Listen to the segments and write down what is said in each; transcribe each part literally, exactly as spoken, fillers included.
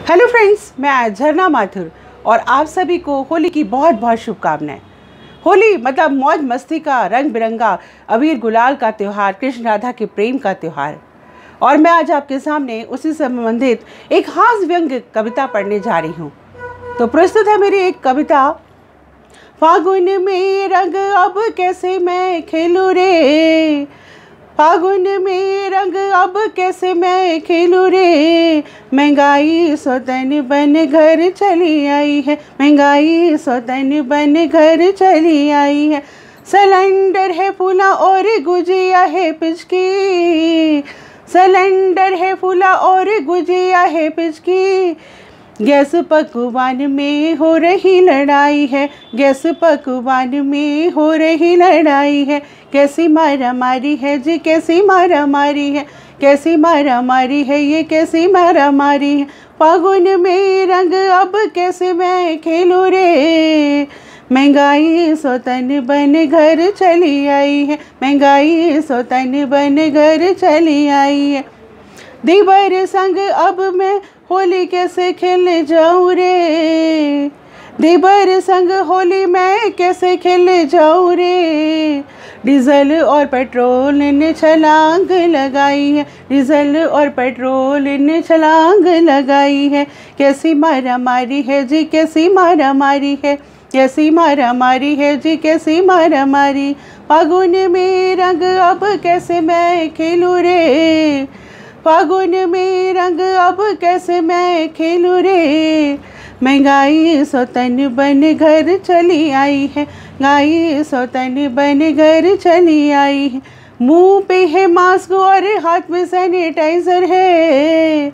Hello friends, मैं झरना माथुर और आप सभी को होली की बहुत बहुत शुभकामनाएं। होली मतलब मौज मस्ती का, रंग बिरंगा अबीर गुलाल का त्यौहार, कृष्ण राधा के प्रेम का त्यौहार। और मैं आज आपके सामने उसी से संबंधित एक हास्य व्यंग्य कविता पढ़ने जा रही हूँ। तो प्रस्तुत है मेरी एक कविता। फागुन में रंग अब कैसे मैं खेलूं रे, फागुन में रंग अब कैसे मैं खेलूं रे, महंगाई सौतन बन घर चली आई है, महंगाई सौतन बन घर चली आई है। सिलेंडर है फूला और गुजिया है पिचकी, सिलेंडर है फूला और गुजिया है पिचकी, गैस पकवान में हो रही लड़ाई है, गैस पकवान में हो रही लड़ाई है। कैसी मारा मारी है जी, कैसी मारा मारी है, कैसी मारा मारी है ये, कैसी मारा मारी है। फागुन में रंग अब कैसे मैं खेलूं रे, महंगाई सौतन बन घर चली आई है, महंगाई सौतन बन घर चली आई है। दीवार संग अब मैं होली कैसे खेलने जाऊं रे, दीवार संग होली मैं कैसे खेलने जाऊं रे। डीजल और पेट्रोल ने छलांग लगाई है, डीजल और पेट्रोल ने छलांग लगाई है। कैसी मारा मारी है जी, कैसी मारा मारी है, कैसी मारा मारी है जी, कैसी मारा मारी। फागुन में रंग अब कैसे मैं खेलूं रे, फागुन में रंग अब कैसे मैं खेलूं रे, महंगाई सौतन बन घर चली आई है, महंगाई सौतन बन घर चली आई है। मुंह पे है मास्क और हाथ में सैनिटाइजर है,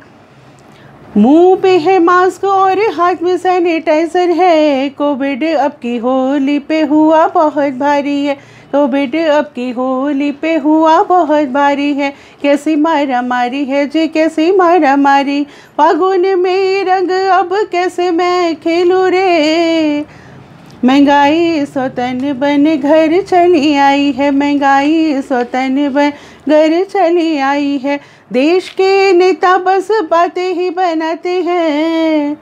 मुंह पे है मास्क और हाथ में सैनिटाइजर है। कोविड अब की होली पे हुआ बहुत भारी है, कोविड अब की होली पे हुआ बहुत भारी है। कैसी मारा मारी है जी, कैसी मारा मारी। फागुन में रंग अब कैसे मैं खेलूं रे, महंगाई सौतन बन घर चली आई है, महंगाई सौतन बन घर चली आई है। देश के नेता बस बातें ही बनाते हैं,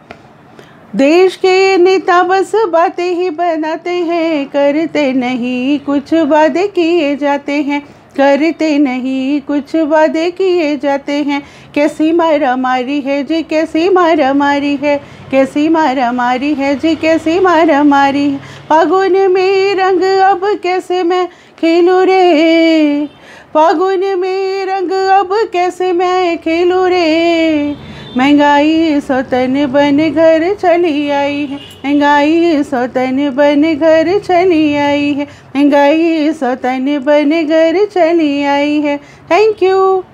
देश के नेता बस बातें ही बनाते हैं, करते नहीं कुछ वादे किए जाते हैं, करते नहीं कुछ वादे किए जाते हैं। कैसी मारा मारी है जी, कैसी मारा मारी है, कैसी मारा मारी है जी, कैसी मारा मारी है। फागुन में रंग अब कैसे मैं खेलूं रे, फागुन में रंग अब कैसे मैं खेलूं रे, महंगाई सौतन बन घर चली आई है, महंगाई सौतन बन घर चली आई है, महंगाई सौतन बन घर चली आई है। Thank you.